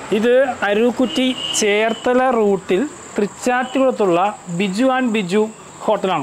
ഇത് അരുക്കുറ്റി ചേർത്തല റൂട്ടിൽ തൃച്ചാറ്റുകുളത്തുള്ള ബിജു ആൻഡ് ബിജു ഹോട്ടലാണ്.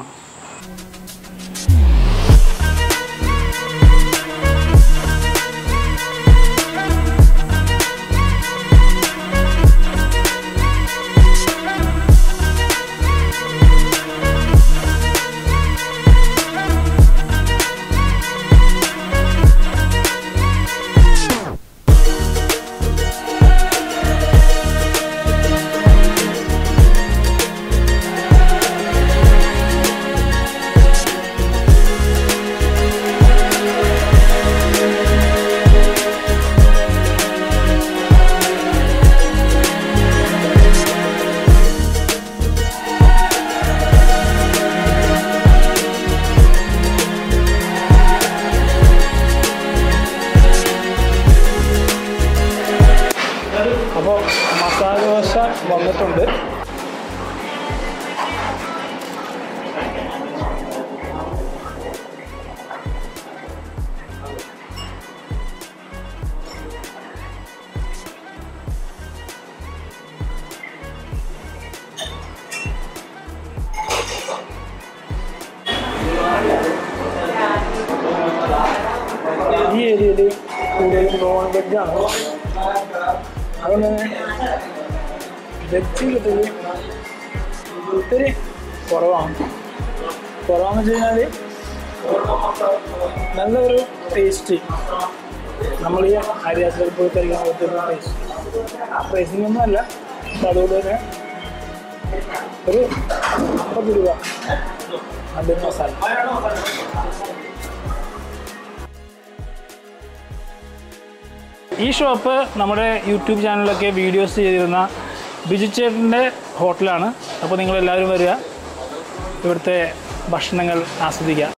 അപ്പോൾ മസാല ദോശ വന്നിട്ടുണ്ട്. ഈ ഏരിയയിൽ കൂടുതലും നോൺ വെജാണ്. അതുകൊണ്ട് തന്നെ വെജ് കിട്ടൽ ഒത്തിരി കുറവാണെന്ന് വെച്ച് കഴിഞ്ഞാൽ നല്ലൊരു ടേസ്റ്റ്. നമ്മൾ ഈ അരിയാസിൽ പോയി കഴിക്കാൻ പറ്റുന്ന ടേസ്റ്റ് പ്രൈസിംഗ് ഒന്നും അല്ല. അപ്പം അതുകൊണ്ട് തന്നെ ഒരു 50 രൂപ അതിന് മസാല. ഈ ഷോപ്പ് നമ്മുടെ യൂട്യൂബ് ചാനലിലൊക്കെ വീഡിയോസ് ചെയ്തിരുന്ന ബിജു ചേട്ടൻ്റെ ഹോട്ടലാണ്. അപ്പോൾ നിങ്ങളെല്ലാവരും വരിക, ഇവിടുത്തെ ഭക്ഷണങ്ങൾ ആസ്വദിക്കുക.